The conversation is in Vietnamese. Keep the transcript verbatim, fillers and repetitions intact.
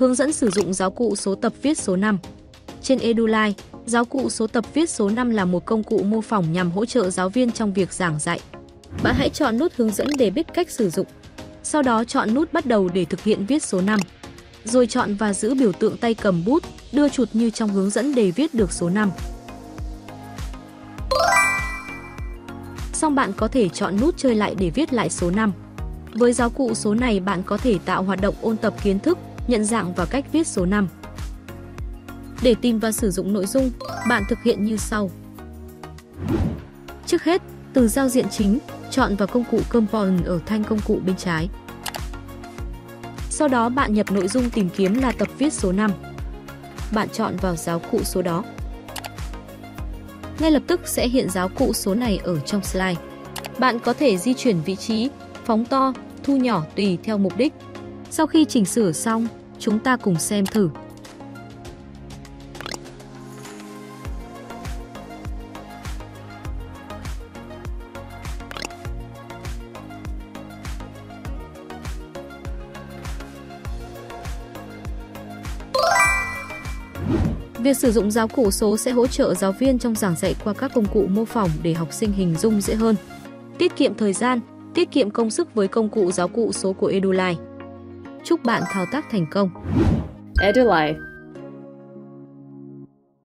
Hướng dẫn sử dụng giáo cụ số tập viết số năm. Trên Edulite, giáo cụ số tập viết số năm là một công cụ mô phỏng nhằm hỗ trợ giáo viên trong việc giảng dạy. Bạn hãy chọn nút hướng dẫn để biết cách sử dụng. Sau đó chọn nút bắt đầu để thực hiện viết số năm. Rồi chọn và giữ biểu tượng tay cầm bút, đưa chuột như trong hướng dẫn để viết được số năm. Xong bạn có thể chọn nút chơi lại để viết lại số năm. Với giáo cụ số này bạn có thể tạo hoạt động ôn tập kiến thức, nhận dạng và cách viết số năm. Để tìm và sử dụng nội dung, bạn thực hiện như sau. Trước hết, từ giao diện chính, chọn vào công cụ Component ở thanh công cụ bên trái. Sau đó bạn nhập nội dung tìm kiếm là tập viết số năm. Bạn chọn vào giáo cụ số đó. Ngay lập tức sẽ hiện giáo cụ số này ở trong slide. Bạn có thể di chuyển vị trí, phóng to, thu nhỏ tùy theo mục đích. Sau khi chỉnh sửa xong, chúng ta cùng xem thử. Việc sử dụng giáo cụ số sẽ hỗ trợ giáo viên trong giảng dạy qua các công cụ mô phỏng để học sinh hình dung dễ hơn. Tiết kiệm thời gian, tiết kiệm công sức với công cụ giáo cụ số của Edulite. Chúc bạn thao tác thành công! Edulite